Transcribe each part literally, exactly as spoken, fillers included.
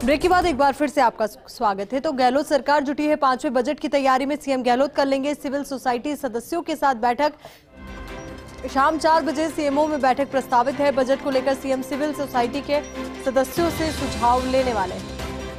Break के बाद एक बार फिर से आपका स्वागत है। तो गहलोत सरकार जुटी है पांचवें बजट की तैयारी में। सीएम गहलोत कर लेंगे सिविल सोसाइटी सदस्यों के साथ बैठक। शाम चार बजे सीएमओ में बैठक प्रस्तावित है। बजट को लेकर सीएम सिविल सोसाइटी के सदस्यों से सुझाव लेने वाले हैं।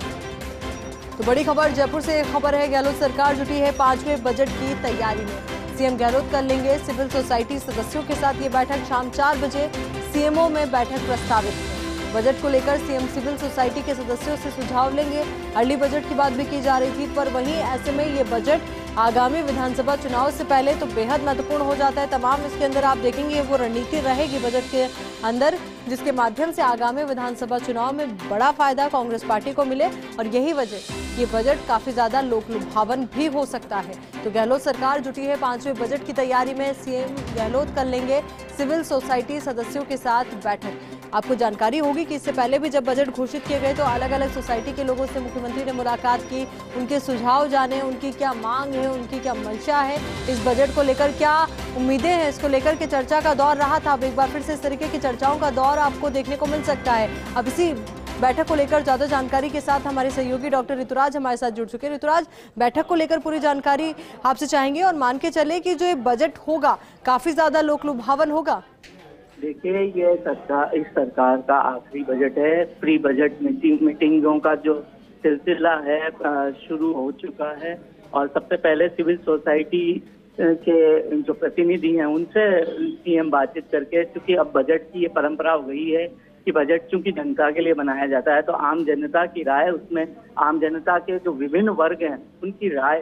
तो बड़ी खबर जयपुर से खबर है, गहलोत सरकार जुटी है पांचवें बजट की तैयारी में। सीएम गहलोत कर लेंगे सिविल सोसाइटी सदस्यों के साथ ये बैठक। शाम चार बजे सीएमओ में बैठक प्रस्तावित है। बजट को लेकर सीएम सिविल सोसाइटी के सदस्यों से सुझाव लेंगे। अर्ली बजट की बात भी की जा रही थी, पर वहीं ऐसे में ये बजट आगामी विधानसभा चुनाव से पहले तो बेहद महत्वपूर्ण हो जाता है। तमाम इसके अंदर आप देखेंगे वो रणनीति रहेगी बजट के अंदर, जिसके माध्यम से आगामी विधानसभा चुनाव में बड़ा फायदा कांग्रेस पार्टी को मिले, और यही वजह ये बजट काफी ज्यादा लोक लुभावन भी हो सकता है। तो गहलोत सरकार जुटी है पांचवें बजट की तैयारी में। सीएम गहलोत कर लेंगे सिविल सोसाइटी सदस्यों के साथ बैठक। आपको जानकारी होगी कि इससे पहले भी जब बजट घोषित किए गए तो अलग अलग सोसाइटी के लोगों से मुख्यमंत्री ने मुलाकात की, उनके सुझाव जाने, उनकी क्या मांग है, उनकी क्या मंशा है, इस बजट को लेकर क्या उम्मीदें हैं, इसको लेकर के चर्चा का दौर रहा था। अब एक बार फिर से इस तरीके की चर्चाओं का दौर आपको देखने को मिल सकता है। अब इसी बैठक को लेकर ज्यादा जानकारी के साथ हमारे सहयोगी डॉक्टर ऋतुराज हमारे साथ जुड़ चुके हैं। ऋतुराज, बैठक को लेकर पूरी जानकारी आपसे चाहेंगे, और मान के चले कि जो ये बजट होगा काफी ज्यादा लोक लुभावन होगा। देखिए, ये सरकार इस सरकार का आखिरी बजट है। प्री बजट मीटिंग मीटिंगों का जो सिलसिला है शुरू हो चुका है, और सबसे पहले सिविल सोसाइटी के जो प्रतिनिधि हैं उनसे सीएम बातचीत करके, क्योंकि अब बजट की ये परंपरा हो गई है कि बजट चूंकि जनता के लिए बनाया जाता है तो आम जनता की राय, उसमें आम जनता के जो विभिन्न वर्ग हैं उनकी राय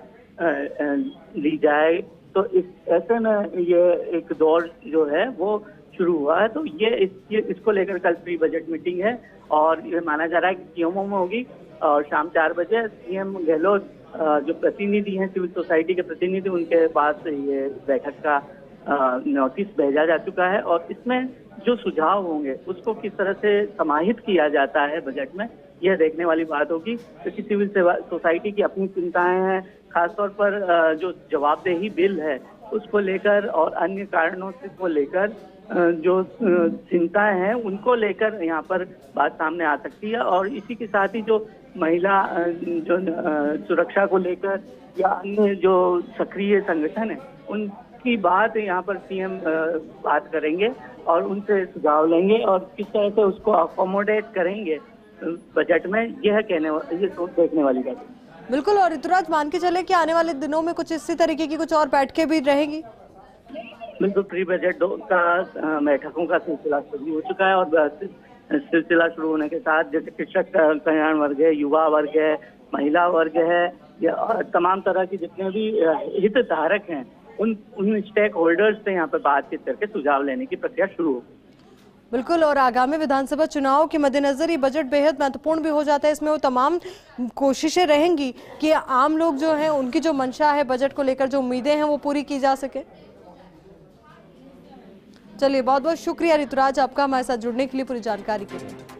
ली जाए। तो इस ऐसे में ये एक दौर जो है वो शुरू हुआ है। तो ये, इस, ये इसको लेकर कल प्री बजट मीटिंग है, और ये माना जा रहा है कि सीएमओ में होगी। और शाम चार बजे सीएम गहलोत जो प्रतिनिधि हैं, सिविल सोसाइटी के प्रतिनिधि, उनके पास ये बैठक का नोटिस भेजा जा चुका है, और इसमें जो सुझाव होंगे उसको किस तरह से समाहित किया जाता है बजट में, यह देखने वाली बात होगी। क्योंकि सिविल सोसाइटी की अपनी चिंताएं हैं, खासतौर पर जो जवाबदेही बिल है उसको लेकर और अन्य कारणों से को लेकर जो चिंताएं हैं उनको लेकर यहाँ पर बात सामने आ सकती है। और इसी के साथ ही जो महिला जो सुरक्षा को लेकर या अन्य जो सक्रिय संगठन है उनकी बात यहाँ पर सीएम बात करेंगे और उनसे सुझाव लेंगे, और किस तरह से उसको अकोमोडेट करेंगे बजट में, यह कहने ये सोच देखने वाली बात है। बिल्कुल। और ऋतुराज, मान के चले कि आने वाले दिनों में कुछ इसी तरीके की कुछ और बैठकें भी रहेंगी। बिल्कुल, प्री बजट का बैठकों का सिलसिला शुरू हो चुका है, और सिलसिला शुरू होने के साथ जैसे कृषक कल्याण वर्ग है, युवा वर्ग है, महिला वर्ग है, या तमाम तरह की जितने भी हितधारक हैं उन उन स्टेक होल्डर्स से यहाँ पर बातचीत करके सुझाव लेने की प्रक्रिया शुरू हो। बिल्कुल। और आगामी विधानसभा चुनाव के मद्देनजर ये बजट बेहद महत्वपूर्ण भी हो जाता है। इसमें वो तमाम कोशिशें रहेंगी कि आम लोग जो हैं उनकी जो मंशा है बजट को लेकर, जो उम्मीदें हैं वो पूरी की जा सके। चलिए, बहुत बहुत शुक्रिया ऋतुराज आपका हमारे साथ जुड़ने के लिए, पूरी जानकारी के लिए।